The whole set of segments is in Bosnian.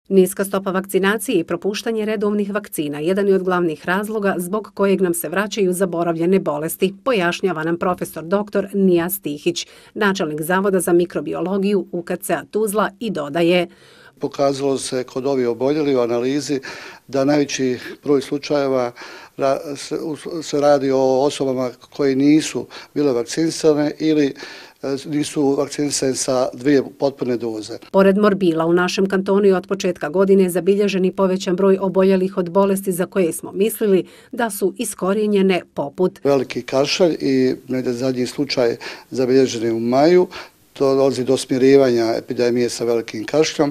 Niska stopa vakcinacije i propuštanje redovnih vakcina jedan je od glavnih razloga zbog kojeg nam se vraćaju zaboravljene bolesti, pojašnjava nam profesor dr. Nija Stihić, načelnik Zavoda za mikrobiologiju UKC-a Tuzla i dodaje: Pokazalo se kod ovih oboljelih u analizi da najveći broj slučajeva se radi o osobama koje nisu bile vakcinisane ili nisu vakcinisane sa 2 potpune doze. Pored morbila, u našem kantonu je od početka godine zabilježen i povećan broj oboljelih od bolesti za koje smo mislili da su iskorijenjene, poput veliki kašalj i negdje zadnji slučaj zabilježen je u maju. To dolazi do smirivanja epidemije sa velikim kašljom.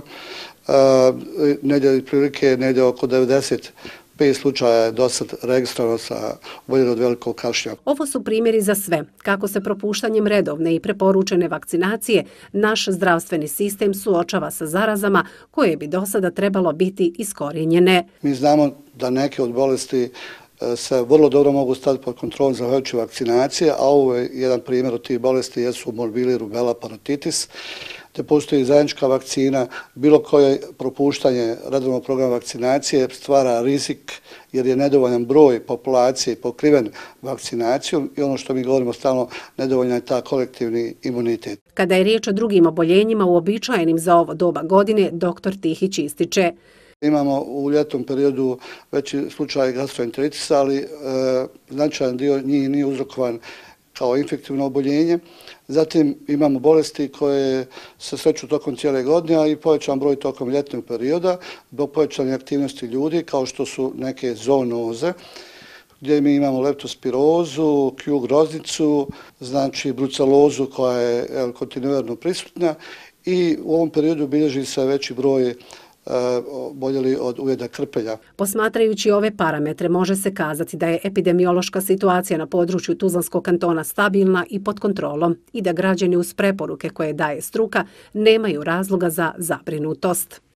Negdje oko 95 slučaja je dosad registrovano sa oboljelim od velikog kašlja. Ovo su primjeri za sve. Kako se propuštanjem redovne i preporučene vakcinacije naš zdravstveni sistem suočava sa zarazama koje bi do sada trebalo biti iskorijenjene. Mi znamo da neke od bolesti se vrlo dobro mogu staviti pod kontrolom zahvaljujući vakcinacije, a ovo je jedan primjer od tih bolesti jesu morbili, rubela, parotitis, te postoji zajednička vakcina. Bilo koje propuštanje redovnog programa vakcinacije stvara rizik jer je nedovoljan broj populacije pokriven vakcinacijom i ono što mi govorimo stalno, nedovoljan je ta kolektivni imunitet. Kada je riječ o drugim oboljenjima uobičajenim za ovo doba godine, dr. Tihić ističe: Imamo u ljetnom periodu veći slučaj gastroenteritisa, ali značajan dio njih nije uzrokovan kao infektivno oboljenje. Zatim imamo bolesti koje se sreću tokom cijele godine, a i povećan broj tokom ljetnog perioda zbog povećane aktivnosti ljudi, kao što su neke zoonoze, gdje mi imamo leptospirozu, Q groznicu, znači brucelozu koja je kontinuirano prisutna i u ovom periodu bilježi se veći broj oboljeli od uvjeda krpelja. Posmatrajući ove parametre, može se kazati da je epidemiološka situacija na području Tuzlanskog kantona stabilna i pod kontrolom i da građani uz preporuke koje daje struka nemaju razloga za zabrinutost.